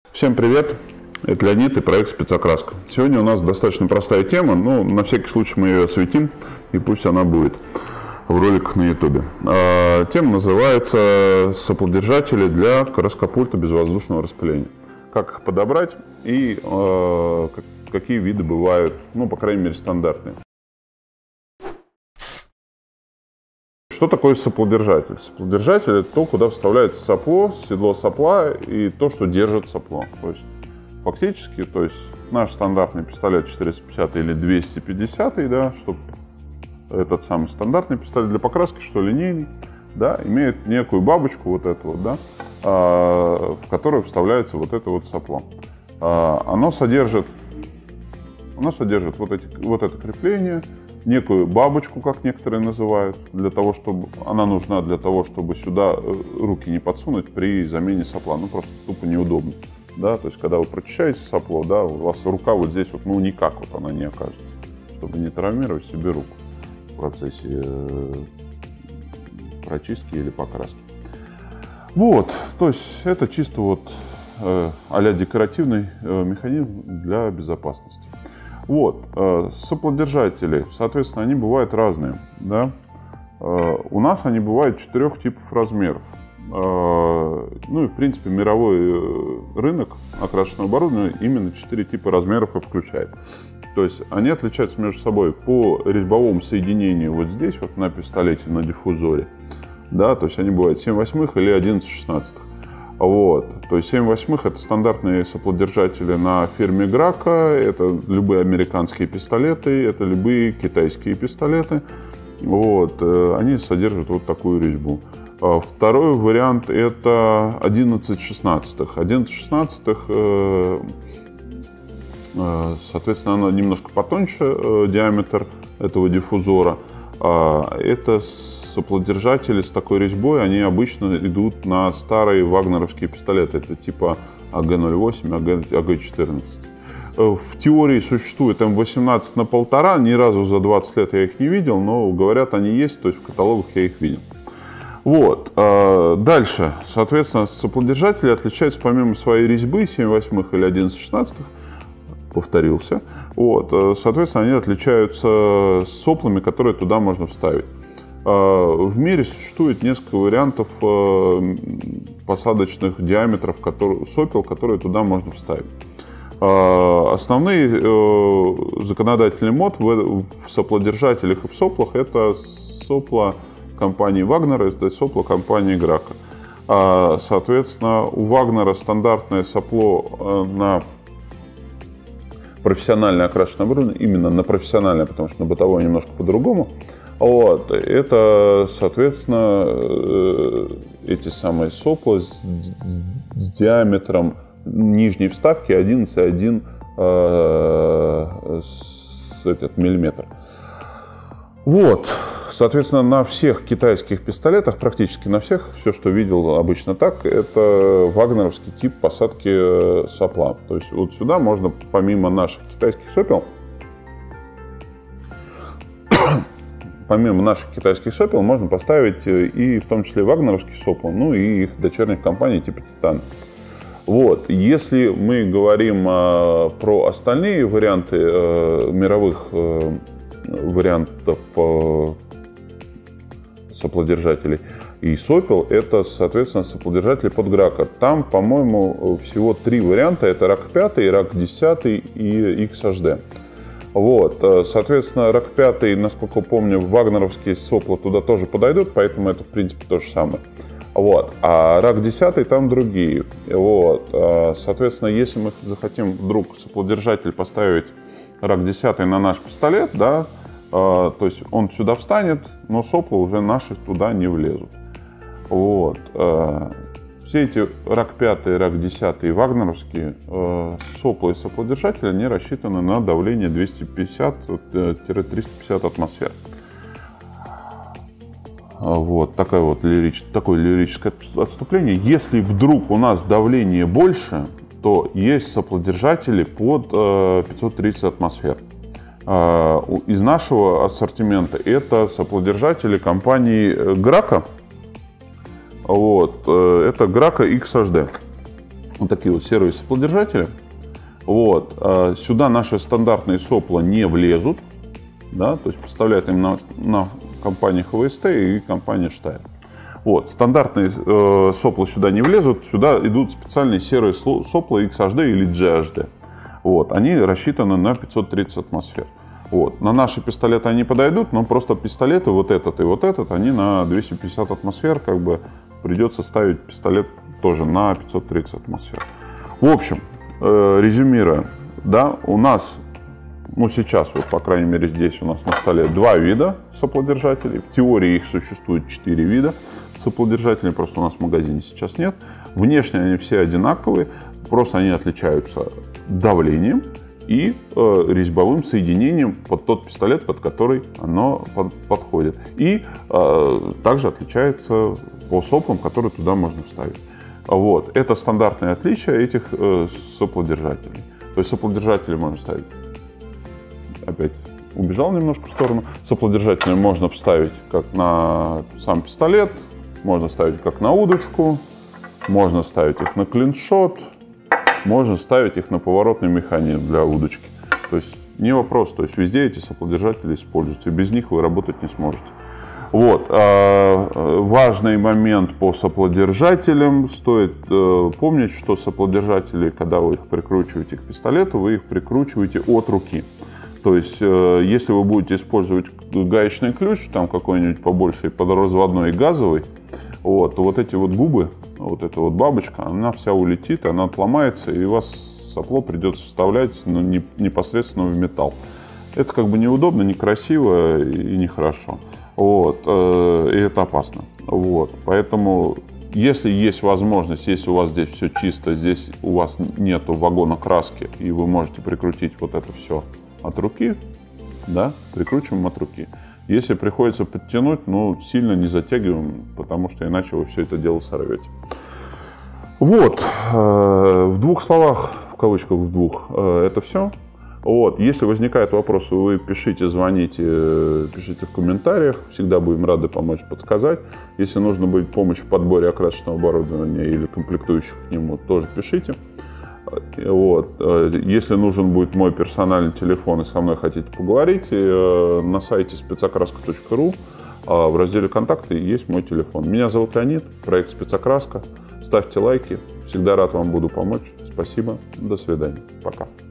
Всем привет! Это Леонид и проект «Спецокраска». Сегодня у нас достаточно простая тема, но на всякий случай мы ее осветим, и пусть она будет в роликах на YouTube. Тема называется «Соплодержатели для краскопульта безвоздушного распыления». Как их подобрать и какие виды бывают, ну, по крайней мере, стандартные. Что такое соплодержатель? Соплодержатель – это то, куда вставляется сопло, седло сопла и то, что держит сопло. То есть, фактически, наш стандартный пистолет 450 или 250, да, что этот самый стандартный пистолет для покраски, что линейный, да, имеет некую бабочку, вот эту вот, да, в которую вставляется вот это вот сопло. Оно содержит вот это крепление, некую бабочку, как некоторые называют, она нужна для того, чтобы сюда руки не подсунуть при замене сопла. Ну, просто тупо неудобно. Да? То есть, когда вы прочищаете сопло, да, у вас рука вот здесь вот, ну, никак вот она не окажется, чтобы не травмировать себе руку в процессе прочистки или покраски. Вот, то есть, это чисто вот а-ля декоративный механизм для безопасности. Вот, соплодержатели, соответственно, они бывают разные, да. У нас они бывают 4 типов размеров. Ну и, в принципе, мировой рынок окрашенного оборудования именно 4 типа размеров и включает. То есть они отличаются между собой по резьбовому соединению вот здесь, вот на пистолете, на диффузоре. Да, то есть они бывают 7/8 или 11/16. Вот. То есть 7/8 это стандартные соплодержатели на фирме Graco, это любые американские пистолеты, это любые китайские пистолеты. Вот. Они содержат вот такую резьбу. Второй вариант это 11/16. 11/16, соответственно, она немножко потоньше, диаметр этого диффузора. Это соплодержатели с такой резьбой, они обычно идут на старые вагнеровские пистолеты. Это типа АГ-08, АГ-14. В теории существует М18 на 1,5. Ни разу за 20 лет я их не видел, но говорят, они есть, то есть в каталогах я их видел. Вот. Дальше. Соответственно, соплодержатели отличаются помимо своей резьбы 7/8 или 11/16. Повторился. Вот. Соответственно, они отличаются соплами, которые туда можно вставить. В мире существует несколько вариантов посадочных диаметров сопел, которые туда можно вставить. Основные законодательный мод в соплодержателях и в соплах — это сопла компании Wagner, это сопла компании Graco. Соответственно, у Wagner стандартное сопло на профессиональное окрашенное оборудование, именно на профессиональное, потому что на бытовое немножко по-другому. Вот. Это, соответственно, эти самые сопла с диаметром нижней вставки 11,1 миллиметр. Вот. Соответственно, на всех китайских пистолетах, практически на всех, все, что видел обычно так, это вагнеровский тип посадки сопла. То есть вот сюда можно, помимо наших китайских сопел, можно поставить и в том числе вагнеровские сопла, ну и их дочерних компаний типа Титан. Вот. Если мы говорим про остальные варианты мировых вариантов соплодержателей и сопел, это, соответственно, соплодержатели под Graco. Там, по-моему, всего 3 варианта. Это RAK 5, RAK 10 и XHD. Вот, соответственно, RAK 5, насколько помню, вагнеровские сопла туда тоже подойдут, поэтому это, в принципе, то же самое. Вот, а RAK 10 там другие. Вот, соответственно, если мы захотим вдруг соплодержатель поставить RAK 10 на наш пистолет, да, то есть он сюда встанет, но сопла уже наши туда не влезут. Вот. Все эти RAK 5, RAK 10 и вагнеровские сопла и соплодержатели, они рассчитаны на давление 250-350 атмосфер. Вот, такое лирическое отступление. Если вдруг у нас давление больше, то есть соплодержатели под 530 атмосфер. Из нашего ассортимента это соплодержатели компании Graco. Вот, это Graco XHD. вот такие вот серые соплодержатели. Вот. Сюда наши стандартные сопла не влезут. Да, то есть поставляют именно на компании ХВСТ и компании Штайр. Вот. Стандартные сопла сюда не влезут. Сюда идут специальные серые сопла XHD или GHD. Вот. Они рассчитаны на 530 атмосфер. Вот. На наши пистолеты они подойдут, но просто пистолеты вот этот и вот этот, они на 250 атмосфер, как бы придется ставить пистолет тоже на 530 атмосфер. В общем, резюмируя, да, у нас, ну сейчас, вот по крайней мере здесь у нас на столе 2 вида соплодержателей. В теории их существует 4 вида соплодержателей, просто у нас в магазине сейчас нет. Внешне они все одинаковые, просто они отличаются давлением и резьбовым соединением под тот пистолет, под который оно подходит. И также отличается по соплам, которые туда можно вставить. Вот. Это стандартное отличие этих соплодержателей. То есть соплодержатели можно ставить. Опять убежал немножко в сторону. Соплодержатели можно вставить как на сам пистолет, можно ставить как на удочку, можно ставить их на клиншот, можно ставить их на поворотный механизм для удочки. То есть не вопрос, то есть везде эти соплодержатели используются, без них вы работать не сможете. Вот. Важный момент по соплодержателям. Стоит помнить, что соплодержатели, когда вы их прикручиваете к пистолету, вы их прикручиваете от руки. То есть, если вы будете использовать гаечный ключ, там какой-нибудь побольше, подразводной и газовый, вот, то вот эти вот губы, вот эта вот бабочка, она вся улетит, она отломается, и у вас сопло придется вставлять непосредственно в металл. Это как бы неудобно, некрасиво и нехорошо. Вот, и это опасно. Вот, поэтому, если есть возможность, если у вас здесь все чисто, здесь у вас нету вагона краски, и вы можете прикрутить вот это все от руки, да, прикручиваем от руки. Если приходится подтянуть, ну, сильно не затягиваем, потому что иначе вы все это дело сорвете. Вот, в двух словах, в кавычках в двух, это все. Вот, если возникают вопросы, вы пишите, звоните, пишите в комментариях. Всегда будем рады помочь, подсказать. Если нужно будет помощь в подборе окрасочного оборудования или комплектующих к нему, тоже пишите. Вот. Если нужен будет мой персональный телефон и со мной хотите поговорить, на сайте спецокраска.ру в разделе «Контакты» есть мой телефон. Меня зовут Леонид, проект «Спецокраска». Ставьте лайки. Всегда рад вам буду помочь. Спасибо. До свидания. Пока.